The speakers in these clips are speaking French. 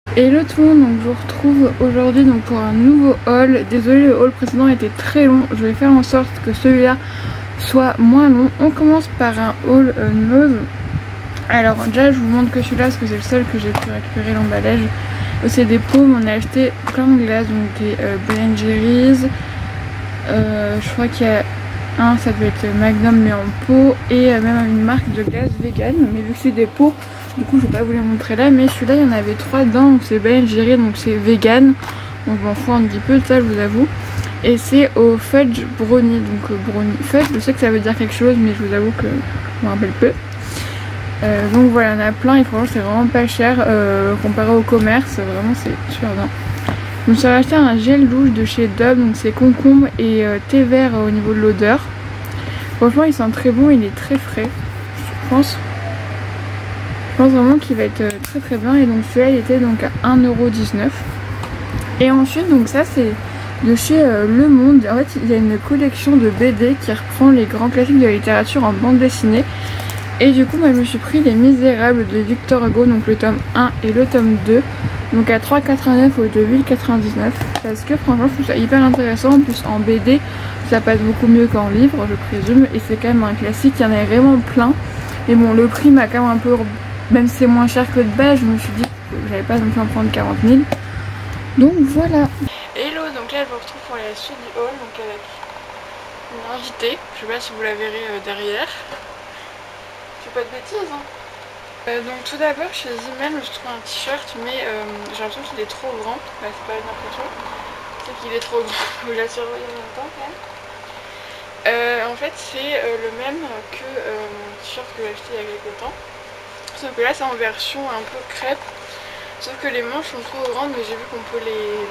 Hello tout le monde, donc je vous retrouve aujourd'hui pour un nouveau haul. Désolée, le haul précédent était très long, je vais faire en sorte que celui-là soit moins long. On commence par un haul Nose. Alors déjà je vous montre que celui-là parce que c'est le seul que j'ai pu récupérer l'emballage. C'est des paumes, on a acheté plein de glaces, donc des Ben Jerry's. Je crois qu'il y a un, ça doit être Magnum mais en pot, et même une marque de glace vegan, mais vu que c'est des pots, du coup je vais pas vous les montrer là, mais celui-là il y en avait 3 dedans, donc c'est Ben Jerry, donc c'est vegan, donc je m'en fous un petit peu de ça, je vous avoue. Et c'est au fudge brownie, donc brownie fudge, je sais que ça veut dire quelque chose, mais je vous avoue que je me rappelle peu. Donc voilà, il y en a plein et franchement c'est vraiment pas cher comparé au commerce, vraiment c'est super bien. Je me suis acheté un gel douche de chez Dove, donc c'est concombre et thé vert au niveau de l'odeur. Franchement il sent très bon, il est très frais, je pense vraiment qu'il va être très très bien. Et donc celui-là il était donc à 1,19 €. Et ensuite donc ça c'est de chez Le Monde. En fait il y a une collection de BD qui reprend les grands classiques de la littérature en bande dessinée. Et du coup moi je me suis pris Les Misérables de Victor Hugo, donc le tome 1 et le tome 2. Donc à 3,89 € au lieu de 8,99 €. Parce que franchement je trouve ça hyper intéressant. En plus en BD ça passe beaucoup mieux qu'en livre je présume. Et c'est quand même un classique, il y en a vraiment plein. Et bon le prix m'a quand même un peu... Même si c'est moins cher que de base, je me suis dit que j'avais pas non plus en prendre 40 000. Donc voilà. Hello, donc là je vous retrouve pour la suite du haul, donc avec une invitée. Je sais pas si vous la verrez derrière. Je fais pas de bêtises hein. Donc tout d'abord chez Zimmel je trouve un t-shirt mais j'ai l'impression qu'il est trop grand. Bah, c'est pas une impression, c'est qu'il est trop grand. Vous la surveillez en même temps quand même. En fait c'est le même que mon t-shirt que j'ai acheté il y a quelques temps. Sauf que là c'est en version un peu crêpe. Sauf que les manches sont trop grandes, mais j'ai vu qu'on peut les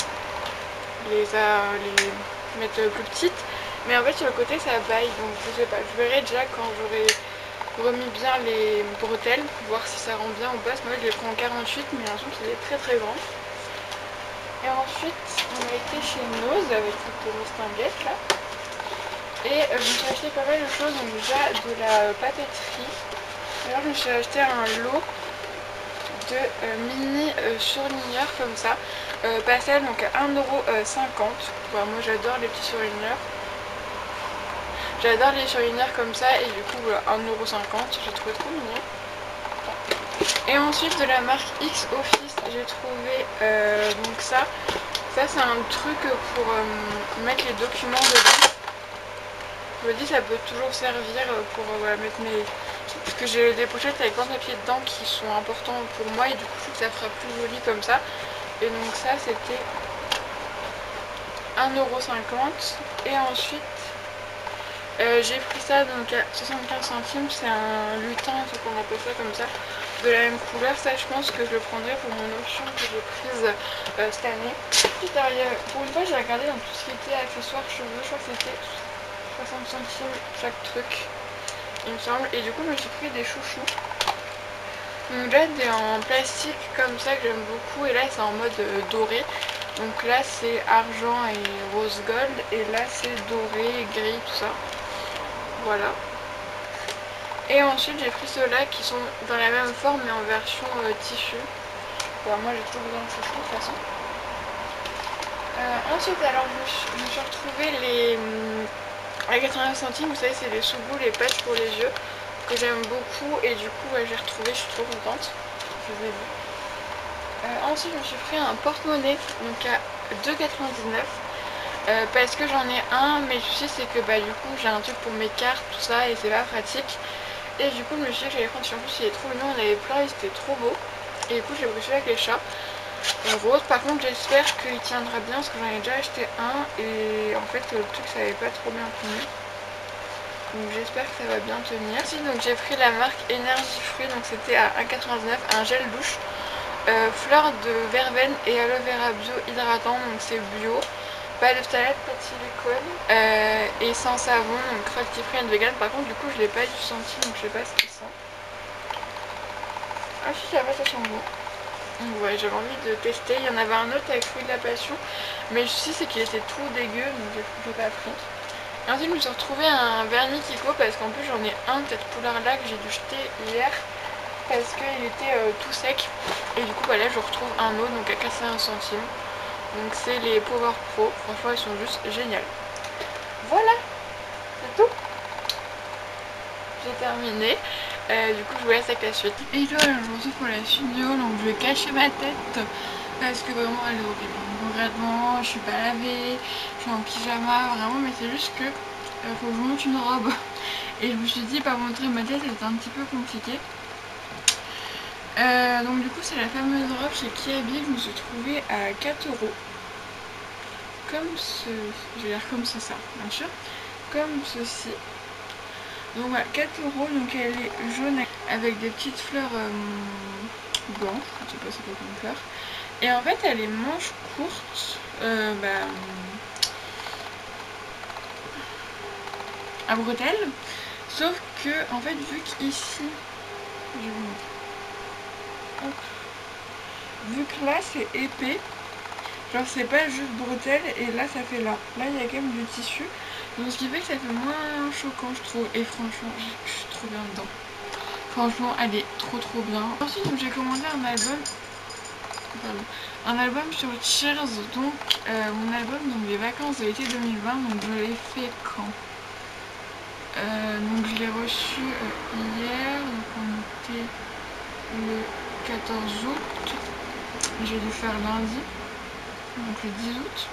mettre plus petites. Mais en fait sur le côté ça baille, donc je sais pas. Je verrai déjà quand j'aurai remis bien les bretelles, voir si ça rend bien ou pas. Moi je les prends en 48, mais j'ai l'impression qu'il est très très grand. Et ensuite on a été chez Nose avec cette mistinguette là. Et je me suis acheté pas mal de choses, donc déjà de la papeterie. Alors je me suis acheté un lot de mini surligneurs comme ça, pastel, donc à 1,50 €. Voilà, moi j'adore les petits surligneurs. J'adore les surligneurs comme ça et du coup voilà, 1,50 €, j'ai trouvé trop mignon. Et ensuite de la marque X Office j'ai trouvé donc ça c'est un truc pour mettre les documents dedans. Je me dis ça peut toujours servir pour mettre mes... Parce que j'ai des pochettes avec plein de papiers dedans qui sont importants pour moi et du coup je trouve que ça fera plus joli comme ça. Et donc ça c'était 1,50 €. Et ensuite j'ai pris ça donc à 75 centimes, c'est un lutin, ce qu'on appelle ça comme ça, de la même couleur. Ça je pense que je le prendrai pour mon option que j'ai prise cette année. Pour une fois j'ai regardé dans tout ce qui était accessoires cheveux, je crois que c'était 60 centimes chaque truc il me semble. Et du coup je me suis pris des chouchous. Donc là c'est en plastique comme ça que j'aime beaucoup, et là c'est en mode doré. Donc là c'est argent et rose gold, et là c'est doré, gris, tout ça. Voilà. Et ensuite j'ai pris ceux-là qui sont dans la même forme mais en version tissu. Voilà, moi j'ai toujours besoin de chouchous de toute façon. Ensuite alors je me suis retrouvée les... à 89 centimes, vous savez c'est les sous-boules, les patchs pour les yeux, que j'aime beaucoup, et du coup j'ai retrouvé, je suis trop contente. Je les ai vus. Ensuite je me suis pris un porte-monnaie donc à 2,99 €, parce que j'en ai un, mais le souci c'est que du coup j'ai un truc pour mes cartes, tout ça, et c'est pas pratique. Et du coup je me suis dit que j'allais prendre celui-là, en plus il est trop mignon, on avait plein et c'était trop beau. Et du coup j'ai pris celui-là avec les chats rose. Par contre j'espère qu'il tiendra bien parce que j'en ai déjà acheté un et en fait le truc ça avait pas trop bien tenu. Donc j'espère que ça va bien tenir. Ensuite donc j'ai pris la marque Énergie Fruits, donc c'était à 1,99 €, un gel douche fleur de verveine et aloe vera bio hydratant, donc c'est bio, pas de phthalate, pas de silicone, et sans savon, donc cruelty free and vegan. Par contre du coup je l'ai pas du senti, donc je sais pas ce qu'il sent. Ah si, ça va, ça sent bon. Donc ouais, j'avais envie de tester. Il y en avait un autre avec fruit de la passion, mais le souci c'est qu'il était tout dégueu, donc j'ai pas pris. Ensuite je me suis retrouvé un vernis Kiko, parce qu'en plus j'en ai un de cette couleur là que j'ai dû jeter hier. parce qu'il était tout sec. Et du coup voilà, je retrouve un eau donc à 81 centimes. Donc c'est les Power Pro, franchement ils sont juste géniaux. Voilà, c'est tout. J'ai terminé. Du coup je vous laisse avec la suite. Et voilà, je me retrouve pour la suite du haul, donc je vais cacher ma tête parce que vraiment elle est horrible. Concrètement, je suis pas lavée, je suis en pyjama, vraiment, mais c'est juste que faut que je monte une robe. Et je me suis dit, pas montrer ma tête, c'était un petit peu compliqué. Donc du coup c'est la fameuse robe chez Kiabi que je me suis trouvée à 4 €. Comme ce... j'ai l'air comme ça, bien sûr. Comme ceci. Donc voilà, 4 €, donc elle est jaune avec des petites fleurs blanches, je sais pas c'est quoi comme fleur. Et en fait elle est manche courte, à bretelles. Sauf que en fait vu qu'ici, je vais vous montrer. Hop. Vu que là c'est épais, genre c'est pas juste bretelle et là ça fait là. Là il y a quand même du tissu. Donc ce qui fait que ça fait moins choquant je trouve. Et franchement je suis trop bien dedans. Franchement elle est trop bien. Ensuite j'ai commandé un album. Pardon, un album sur Cheers. Donc mon album donc des vacances de l'été 2020. Donc je l'ai fait quand donc je l'ai reçu hier. Donc on était le 14 août. J'ai dû faire lundi. Donc le 10 août.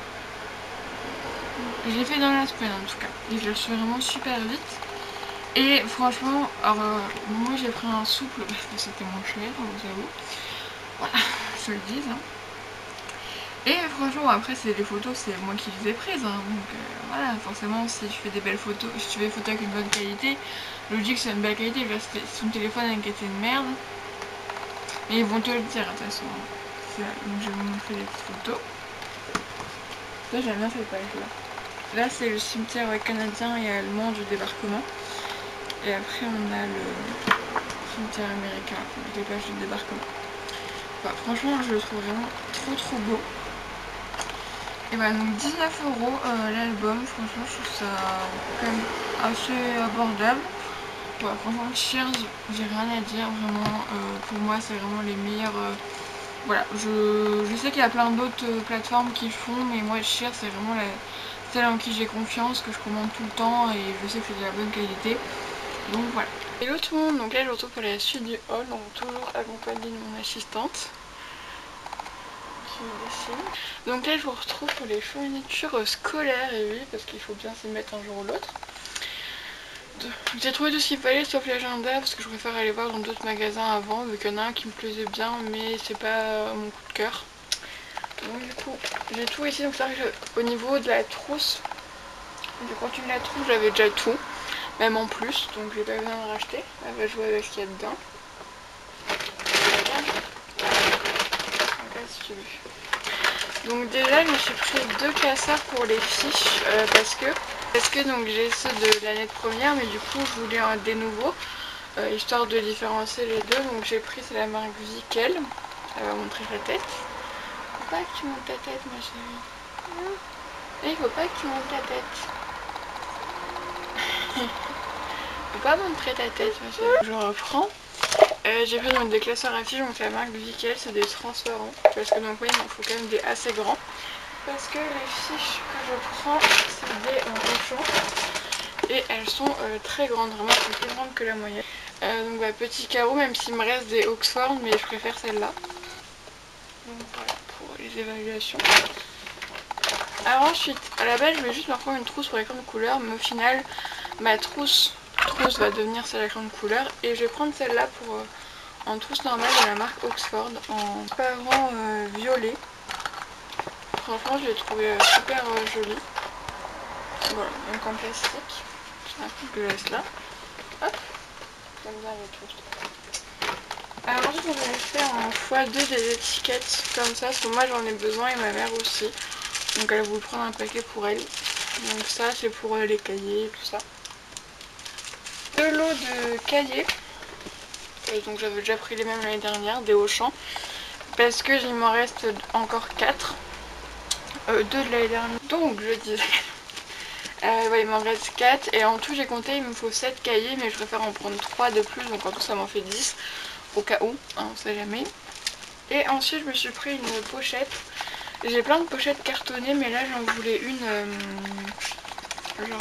Je l'ai fait dans la semaine en tout cas. Et je le suis vraiment super vite. Et franchement, alors moi j'ai pris un souple parce que c'était moins cher, vous avoue. Voilà, je le dis. Hein. Et franchement, après c'est les photos, c'est moi qui les ai prises. Hein. Donc voilà, forcément si tu fais des belles photos, si tu fais des photos avec une bonne qualité, je dis que c'est une belle qualité. Si ton téléphone a une qualité de merde, et ils vont te le dire de toute façon. Donc je vais vous montrer des petites photos. Là j'aime bien cette page là. Là c'est le cimetière canadien et allemand du débarquement. Et après on a le cimetière américain, les pages du débarquement. Enfin, franchement je le trouve vraiment trop beau. Et bah donc 19 € l'album, franchement je trouve ça quand même assez abordable. Ouais, franchement Cheers, j'ai rien à dire vraiment, pour moi c'est vraiment les meilleurs. Voilà, je sais qu'il y a plein d'autres plateformes qui font, mais moi Cheers c'est vraiment celle en qui j'ai confiance, que je commande tout le temps et je sais que c'est de la bonne qualité. Donc voilà. Hello tout le monde, donc là je me retrouve pour la suite du haul, donc toujours accompagnée de mon assistante qui me dessine. Donc là je vous retrouve pour les fournitures scolaires, et oui, parce qu'il faut bien s'y mettre un jour ou l'autre. J'ai trouvé tout ce qu'il fallait sauf l'agenda parce que je préfère aller voir dans d'autres magasins avant vu qu'il y en a un qui me plaisait bien mais c'est pas mon coup de cœur. Donc du coup j'ai tout ici, donc ça au niveau de la trousse, du contenu de la trousse j'avais déjà tout, même en plus, donc j'ai pas besoin de racheter, elle va jouer avec ce qu'il y a dedans. Regarde si tu veux. Donc déjà je me suis pris 2 classeurs pour les fiches parce que donc j'ai ceux de l'année de première, mais du coup je voulais des nouveaux histoire de différencier les deux. Donc j'ai pris, c'est la marque Vickel. Elle va montrer sa tête. Faut pas que tu montes ta tête ma chérie. Non. Et il faut pas que tu montes ta tête. Faut pas montrer ta tête ma chérie. Je reprends. J'ai pris donc des classeurs à fiches, donc la marque Vickel, c'est des transparents. Parce que donc oui, il m'en faut quand même des assez grands. Parce que les fiches que je prends, c'est des Auchan. Et elles sont très grandes, vraiment elles sont plus grandes que la moyenne. Donc bah, petit carreau, même s'il me reste des Oxford, mais je préfère celle-là. Donc voilà pour les évaluations. Alors ensuite, à la base je voulais juste me prendre une trousse pour les grandes couleurs, mais au final ma trousse va devenir celle à grande couleur. Et je vais prendre celle-là pour en trousse normale de la marque Oxford, en transparent violet. Franchement je l'ai trouvé super jolie. Voilà, donc en plastique. Je le laisse là. Hop. Comme ça les trousses. Alors ensuite on va faire en x2 des étiquettes comme ça, parce que moi j'en ai besoin et ma mère aussi. Donc elle va vous prendre un paquet pour elle. Donc ça c'est pour les cahiers et tout ça. 2 lots de cahiers. Donc j'avais déjà pris les mêmes l'année dernière, des Auchan. Parce que il m'en reste encore 4. 2 de l'année dernière. Donc je disais. Ouais, il m'en reste 4 et en tout j'ai compté, il me faut 7 cahiers, mais je préfère en prendre 3 de plus, donc en tout ça m'en fait 10. au cas où, hein, on sait jamais. Et ensuite je me suis pris une pochette. J'ai plein de pochettes cartonnées, mais là j'en voulais une genre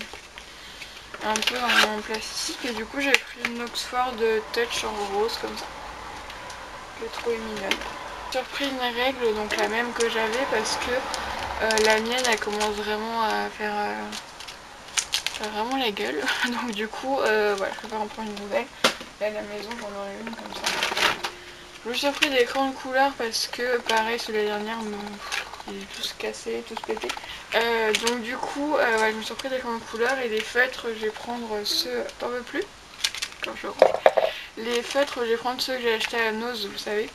un peu en plastique, et du coup j'ai pris une Oxford Touch en rose comme ça. Je l'ai trouvée mignonne. J'ai repris une règle, donc la même que j'avais, parce que la mienne elle commence vraiment à faire vraiment la gueule. Donc du coup voilà, je préfère en prendre une nouvelle. Là à la maison j'en aurai une comme ça. Je me suis pris des crayons de couleur parce que pareil celui de la dernière il est tous cassés, tous pétés. Donc du coup ouais, je me suis pris des crayons de couleur et des feutres. Je vais prendre ceux... T'en veux plus? Quand je range. Les feutres, je vais prendre ceux que j'ai achetés à Nose, vous savez.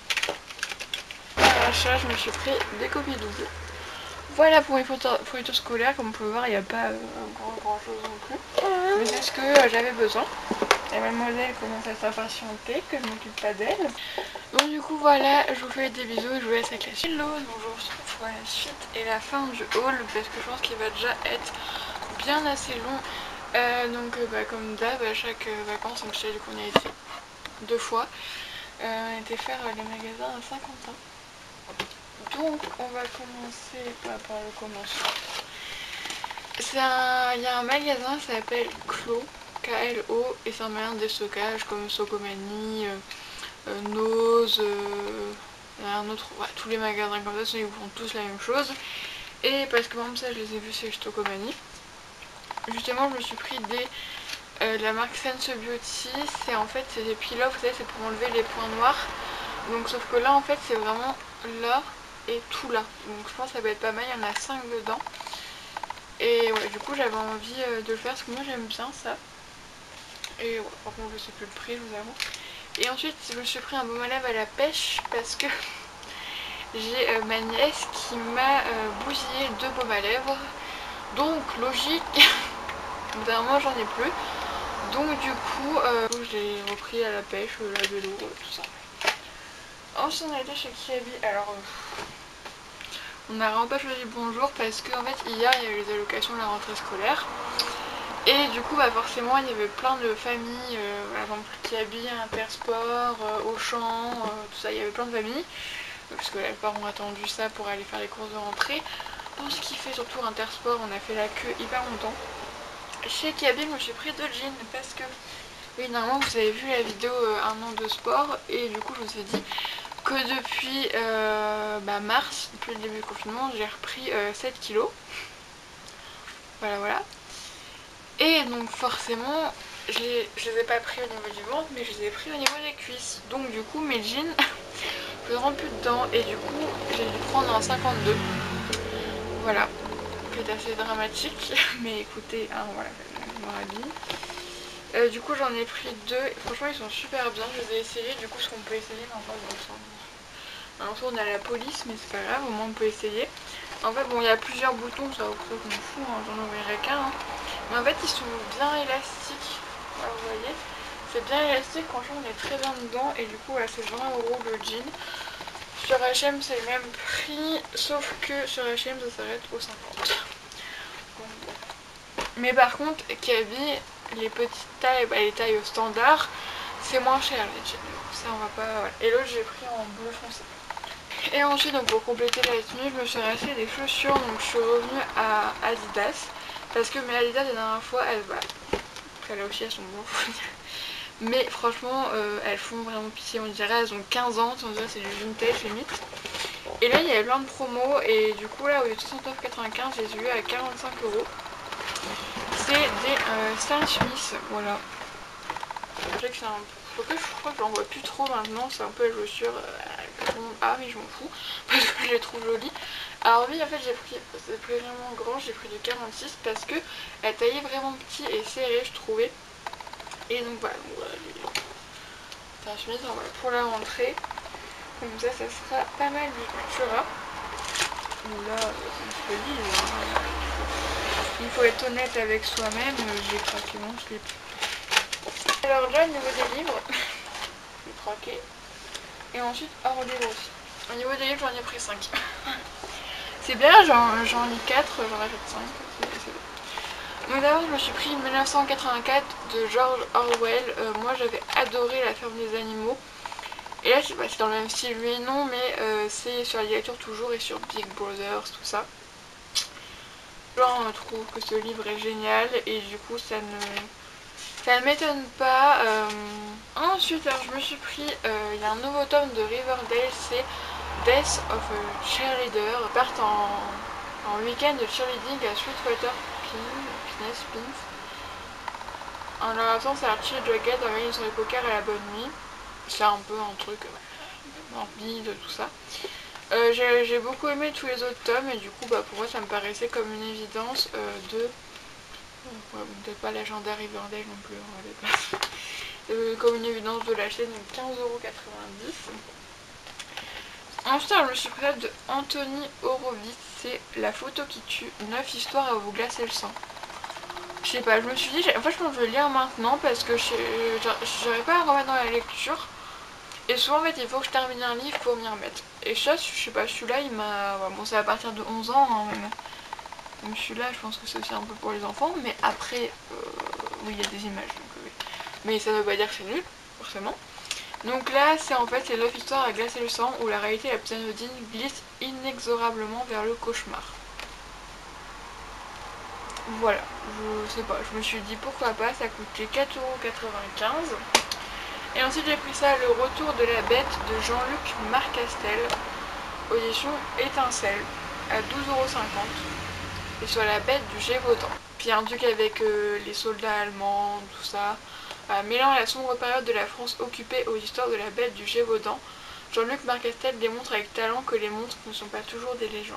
À l'achat, je me suis pris des copies doubles. Voilà pour les photos scolaires. Comme vous pouvez voir, il n'y a pas grand chose non plus. Mais c'est ce que j'avais besoin. Et mademoiselle commence à s'impatienter que je m'occupe pas d'elle. Donc du coup voilà, je vous fais des bisous et je vous laisse avec la suite. Hello, donc je vous retrouve pour la suite et la fin du haul, parce que je pense qu'il va déjà être bien assez long. Donc comme d'hab, à chaque vacances, donc je sais qu'on a été 2 fois, on a été faire les magasins à Saint-Quentin. Donc on va commencer par le commencement. Il y a un magasin, ça s'appelle Clo, K-L-O, et c'est un magasin de stockage comme Socomani, Nose, un autre, ouais, tous les magasins comme ça, ils font tous la même chose. Et parce que même ça je les ai vus chez Socomani. Justement je me suis pris la marque Sense Beauty, c'est en fait c'est des peel-off, vous savez, c'est pour enlever les points noirs. Donc sauf que là en fait c'est vraiment là et tout là. Donc je pense que ça va être pas mal, il y en a 5 dedans. Et ouais, du coup j'avais envie de le faire parce que moi j'aime bien ça. Et ouais, par contre je sais plus le prix, je vous avoue. Et ensuite je me suis pris un baume à lèvres à la pêche parce que j'ai ma nièce qui m'a bousillé 2 baumes à lèvres. Donc logique, évidemment j'en ai plus. Donc du coup j'ai repris à la pêche, la vélo, tout ça. Ensuite on a été chez Kiabi. Alors on n'a vraiment pas choisi le bon jour parce que en fait hier il y a eu les allocations de la rentrée scolaire. Et du coup forcément il y avait plein de familles, par exemple Kiabi, Intersport, Auchan, tout ça, il y avait plein de familles. Parce que les parents ont attendu ça pour aller faire les courses de rentrée. Pour ce qui fait surtout Intersport, on a fait la queue hyper longtemps. Chez Kiabi, je me suis pris 2 jeans parce que, oui, normalement vous avez vu la vidéo un an de sport, et du coup je vous ai dit que depuis mars, depuis le début du confinement, j'ai repris 7 kilos. Voilà. Et donc forcément, je les ai pas pris au niveau du ventre, mais je les ai pris au niveau des cuisses. Donc du coup mes jeans, je ne rentre plus dedans, et du coup j'ai dû prendre un 52. Voilà, c'est assez dramatique, mais écoutez, hein, voilà, je m'en habille. Du coup j'en ai pris 2, et franchement ils sont super bien, je les ai essayés, du coup ce qu'on peut essayer, mais en fait alors on a la police, mais c'est pas grave, au moins on peut essayer. En fait bon, il y a plusieurs boutons, ça vous m'en fout, hein, j'en ouvrirai qu'un, hein. Mais en fait ils sont bien élastiques, voilà, vous voyez, c'est bien élastique, franchement on est très bien dedans, et du coup voilà, c'est 20 € le jean. Sur H&M c'est le même prix, sauf que sur H&M ça s'arrête aux 50. Donc, bon. Mais par contre Kiabi, les petites tailles, les tailles au standard, c'est moins cher les jeans. Ça on va pas. Voilà. Et l'autre j'ai pris en bleu foncé. Et ensuite donc pour compléter la tenue, je me suis racheté des chaussures, donc je suis revenue à Adidas. Parce que mes Adidas la dernière fois, là aussi elles sont bonnes. Mais franchement elles font vraiment pitié, on dirait elles ont 15 ans, on dirait c'est du vintage limite. Et là il y avait plein de promos, et du coup là au lieu de 69,95 j'ai eu à 45 €. C'est des Stan Smith, voilà. Je sais que c'est un... Je crois que j'en vois plus trop maintenant, c'est un peu les chaussures ah mais je m'en fous parce que je les trouve jolies. Alors oui en fait j'ai pris, c'est vraiment grand, j'ai pris du 46 parce que elle taillait vraiment petit et serré je trouvais. Et donc voilà, c'est un chemise pour la rentrée. Comme ça sera pas mal du Cultura. Là comme je te dis, il faut être honnête avec soi-même, j'ai craqué mon slip. Alors là au niveau des livres, j'ai craqué. Et ensuite hors livre aussi. Au niveau des livres j'en ai pris 5. C'est bien, j'en lis 4, j'en rachète 5. Donc d'abord je me suis pris 1984 de George Orwell. Moi j'avais adoré La ferme des animaux. Et là je sais pas si c'est dans le même style oui et non, mais c'est sur la ligature toujours et sur Big Brothers, tout ça. Je trouve que ce livre est génial et du coup ça ne m'étonne pas. Ensuite alors je me suis pris, il y a un nouveau tome de Riverdale, c'est Death of a Cheerleader. Ils partent en week-end de cheerleading à Sweetwater Pines. En leur absence, Archie et Jughead emmènent une soirée poker à la bonne nuit. C'est un peu un truc morbide, tout ça. J'ai beaucoup aimé tous les autres tomes et du coup pour moi ça me paraissait comme une évidence peut-être pas légendaire Riverdale non plus, on va dépasser. Comme une évidence de l'acheter, donc 15,90 €. Ensuite je me suis pris de Anthony Horowitz, c'est La photo qui tue, 9 histoires à vous glacer le sang. Je sais pas, je me suis dit, en fait je pense que je vais le lire maintenant parce que j'arrive pas à remettre dans la lecture. Et souvent en fait il faut que je termine un livre pour m'y remettre. Et ça, je sais pas, celui-là il m'a... Bon c'est à partir de 11 ans, hein, même celui-là je pense que c'est aussi un peu pour les enfants. Mais après, oui il y a des images, donc oui. Mais ça veut pas dire que c'est nul, forcément. Donc là c'est en fait les 9 histoires à glacer le sang où la réalité et la pseudonyme glissent inexorablement vers le cauchemar. Voilà, je sais pas, je me suis dit pourquoi pas, ça coûtait 4,95 €. Et ensuite j'ai pris ça, Le retour de la bête de Jean-Luc Marcastel, audition Étincelle, à 12,50 €, et sur la bête du Gévaudan. Puis il y a un truc avec les soldats allemands, tout ça. Mêlant la sombre période de la France occupée aux histoires de la bête du Gévaudan, Jean-Luc Marcastel démontre avec talent que les monstres ne sont pas toujours des légendes.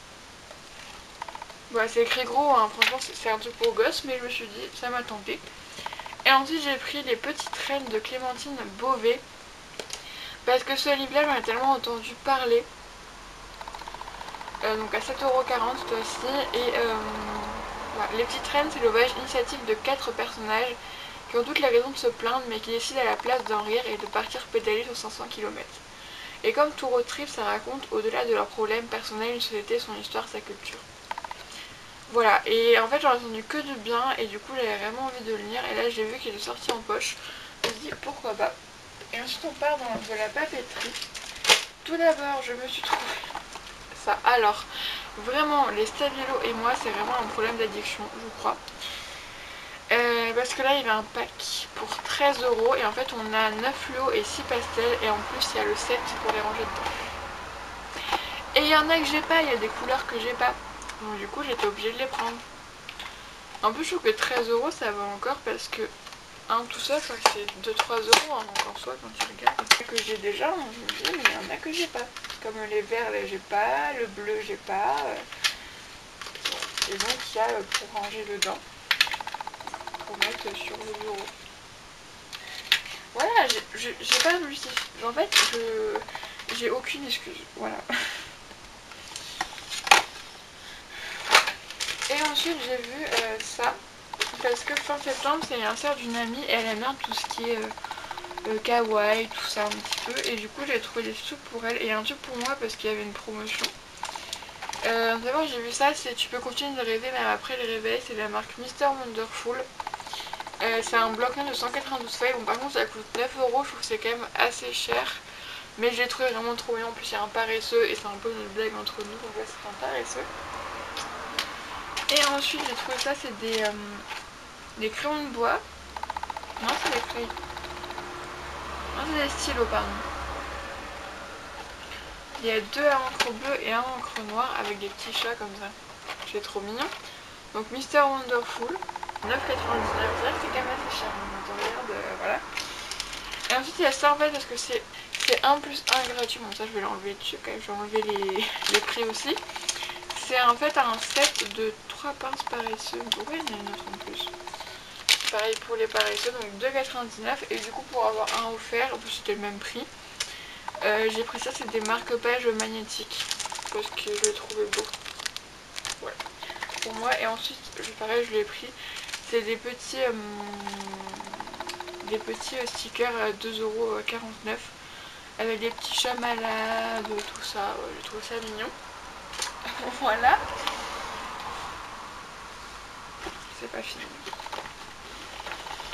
Voilà, c'est écrit gros, hein. Franchement c'est un truc pour gosses, mais je me suis dit, ça m'a tenté. Et ensuite j'ai pris Les petites reines de Clémentine Beauvais, parce que ce livre-là j'en ai tellement entendu parler. Donc à 7,40 € cette fois-ci. Et voilà. Les petites reines, c'est le voyage initiatique de 4 personnages qui ont toutes les raisons de se plaindre, mais qui décident à la place d'en rire et de partir pédaler sur 500 km. Et comme tout road trip, ça raconte, au-delà de leurs problèmes personnels, une société, son histoire, sa culture. Voilà, et en fait j'en ai entendu que du bien et du coup j'avais vraiment envie de le lire. Et là j'ai vu qu'il est sorti en poche, je me suis dit pourquoi pas. Et ensuite on part dans de la papeterie. Tout d'abord je me suis trouvé ça. Alors vraiment les Stabilo et moi c'est vraiment un problème d'addiction je crois. Parce que là il y avait un pack pour 13 € et en fait on a 9 lots et 6 pastels et en plus il y a le set pour les ranger dedans. Et il y en a que j'ai pas, il y a des couleurs que j'ai pas. Donc du coup j'étais obligée de les prendre. En plus je trouve que 13 € ça va encore parce que tout seul je crois que c'est 2-3 €, hein, donc en soi quand tu regardes. Il y en a que j'ai déjà, hein, je me dis, mais il y en a que j'ai pas. Comme les verts là j'ai pas, le bleu j'ai pas. Et donc il y a pour ranger dedans. Pour mettre sur le bureau. Voilà, j'ai pas de justice. En fait j'ai aucune excuse. Voilà. Et ensuite j'ai vu ça, parce que fin septembre c'est l'anniversaire d'une amie et elle aime bien tout ce qui est kawaii, tout ça un petit peu. Et du coup j'ai trouvé des trucs pour elle et un truc pour moi parce qu'il y avait une promotion. D'abord j'ai vu ça, c'est tu peux continuer de rêver même après le réveil, c'est de la marque Mr Wonderful. C'est un bloc-notes de 192 feuilles, bon par contre ça coûte 9 €, je trouve que c'est quand même assez cher. Mais je l'ai trouvé vraiment trop bien, en plus il y a un paresseux et c'est un peu une blague entre nous, donc là c'est un paresseux. Et ensuite j'ai trouvé ça, c'est des crayons de bois. Non c'est des crayons. Non c'est des stylos pardon. Il y a 2 à encre bleue et 1 à encre noire avec des petits chats comme ça. C'est trop mignon. Donc Mr Wonderful, 9,99 €, c'est vrai que c'est quand même assez cher. Quand on regarde, voilà. Et ensuite il y a ça en fait parce que c'est 1 plus 1 gratuit. Bon ça je vais l'enlever dessus quand même, je vais enlever les prix aussi. C'est en fait un set de 3 pinces paresseux. Pourquoi il y en a une autre en plus? Pareil pour les paresseux, donc 2,99 €. Et du coup pour avoir un offert, en plus c'était le même prix. J'ai pris ça, c'est des marque-pages magnétiques. Parce que je l'ai trouvé beau. Voilà. Pour moi. Et ensuite, pareil, je l'ai pris. C'est des petits stickers à 2,49 € avec des petits chats malades, tout ça. Ouais, j'ai trouvé ça mignon. Voilà. C'est pas fini.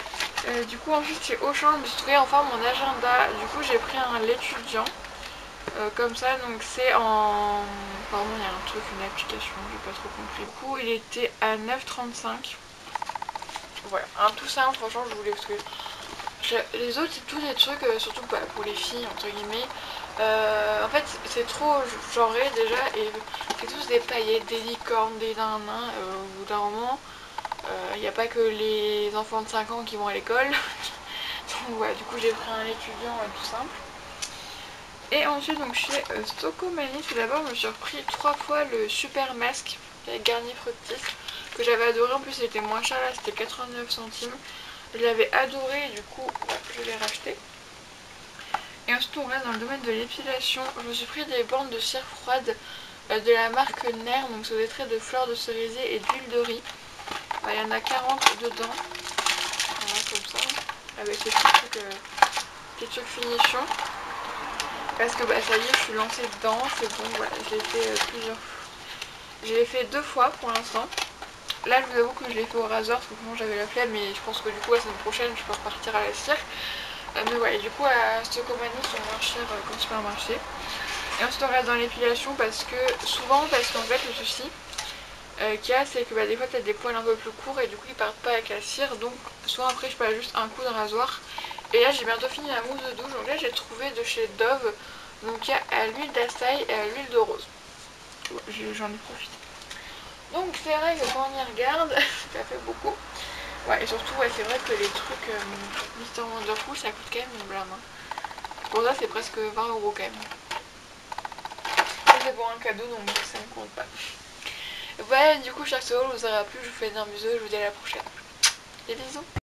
Du coup ensuite chez Auchan je me suis trouvé enfin mon agenda. Du coup j'ai pris un l'étudiant comme ça, donc c'est en... Pardon, il y a un truc, une application, j'ai pas trop compris. Du coup il était à 9,35. Voilà, un tout simple, franchement je voulais parce que les autres c'est tous des trucs, surtout pour les filles entre guillemets. En fait c'est trop genré déjà et c'est tous des paillettes, des licornes, des nains, au bout d'un moment. Il n'y a pas que les enfants de 5 ans qui vont à l'école. Donc voilà, du coup j'ai pris un étudiant tout simple. Et ensuite donc chez Stocomanie, tout d'abord je me suis repris 3 fois le super masque avec Garnier Fructis que j'avais adoré. En plus il était moins cher, là c'était 89 centimes. Je l'avais adoré et du coup ouais, je l'ai racheté. Et ensuite on reste dans le domaine de l'épilation. Je me suis pris des bandes de cire froide de la marque Nair, donc c'est des traits de fleurs de cerisier et d'huile de riz. Il y en a 40 dedans, voilà, comme ça, avec ces petits trucs finition. Parce que ça y est, je suis lancée dedans, c'est bon, voilà, je l'ai fait plusieurs fois. Je l'ai fait 2 fois pour l'instant. Là, je vous avoue que je l'ai fait au rasoir parce que sinon j'avais la flemme, mais je pense que du coup la semaine prochaine je peux repartir à la cire. Mais ouais, du coup à Stocomanie ils sont moins chers qu'au supermarché. Et ensuite on reste dans l'épilation parce qu'en fait le souci qu'il y a, c'est que des fois t'as des poils un peu plus courts et du coup ils partent pas avec la cire, donc soit après je passe juste un coup de rasoir. Et là j'ai bientôt fini la mousse de douche, donc là j'ai trouvé de chez Dove, donc il y a à l'huile d'açaï et à l'huile de rose. J'en ai profité. Donc c'est vrai que quand on y regarde, ça fait beaucoup. Ouais, et surtout ouais, c'est vrai que les trucs Mr Wonderful ça coûte quand même une blâme. Pour ça c'est presque 20 € quand même. Et c'est pour un cadeau donc ça ne compte pas. Ouais, du coup, chers solo, je vous aura plu, je vous fais un bisou et je vous dis à la prochaine. Des bisous.